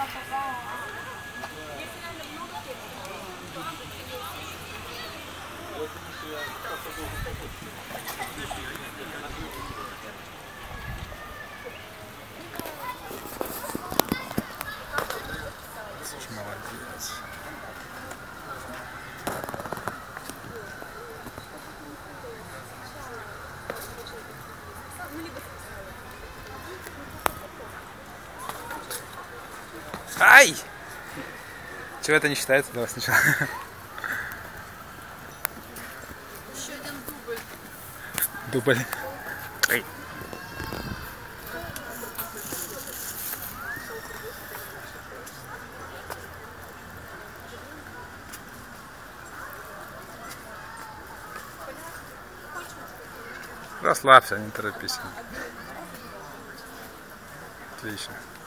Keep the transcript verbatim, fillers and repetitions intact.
Слушай, молодец. Ай! Чего это не считается? Давай сначала. Еще один дубль. Дубль. Ай. Расслабься, не торопись. Отлично.